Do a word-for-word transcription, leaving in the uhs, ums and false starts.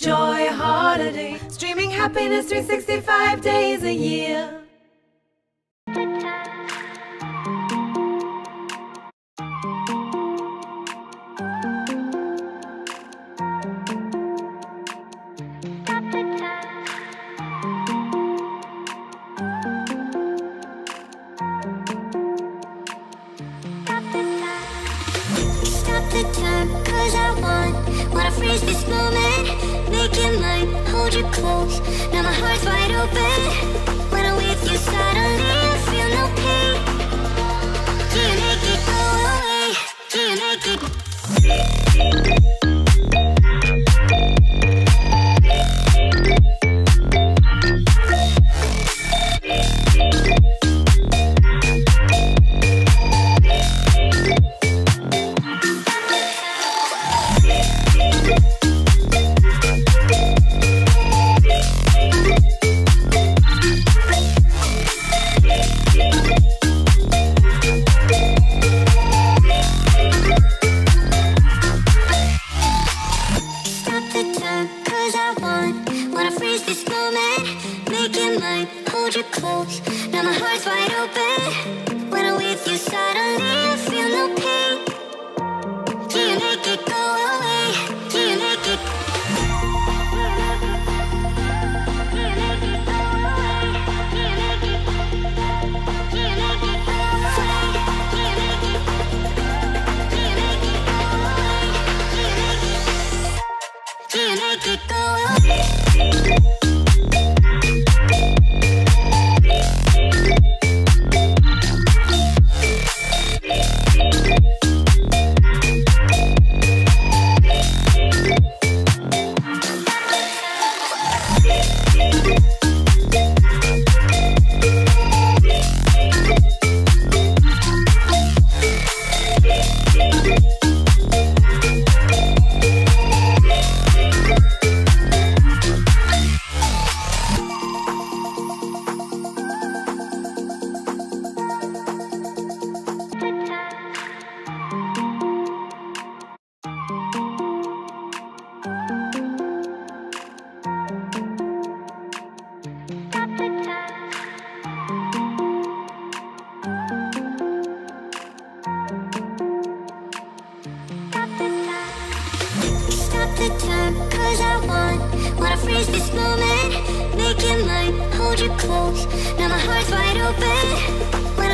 Joy Holiday, streaming happiness three hundred sixty-five days a year. The time, cause I want, wanna freeze this moment, make it mine, hold you close, now my heart's wide open, when I'm with you suddenly I feel no pain, do you make it go away, do you make it? Hold you close, now my heart's wide open, when I'm with you suddenly I feel no pain, do you make it go away, do you make it? Do you make it go away, do you make it? Do you make it go away, do you make it? Do you make it go away, do you make it? Do you make it go away? The time, cause I want, wanna freeze this moment, make it mine, hold you close, now my heart's wide open, when